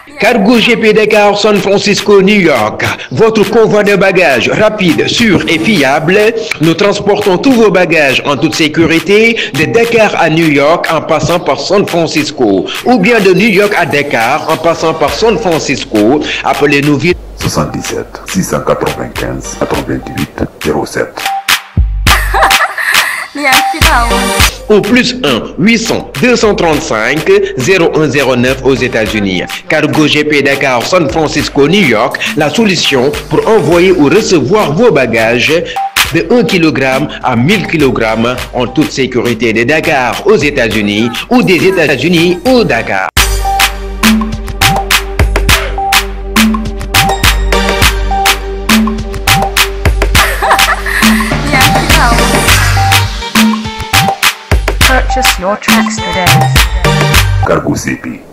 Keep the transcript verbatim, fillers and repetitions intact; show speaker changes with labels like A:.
A: Cargo G P Dakar San Francisco New York, votre convoi de bagages rapide, sûr et fiable. Nous transportons tous vos bagages en toute sécurité de Dakar à New York en passant par San Francisco ou bien de New York à Dakar en passant par San Francisco. Appelez-nous vite
B: soixante-dix-sept six cent quatre-vingt-quinze quatre-vingt-huit zéro sept.
A: Au plus un huit cents deux cent trente-cinq zéro un zéro neuf aux États-Unis. Cargo G P Dakar San Francisco New York, la solution pour envoyer ou recevoir vos bagages de un kilogramme à mille kilogrammes en toute sécurité de Dakar aux États-Unis ou des États-Unis au Dakar.
C: Purchase your tracks today.
B: Cargo C P.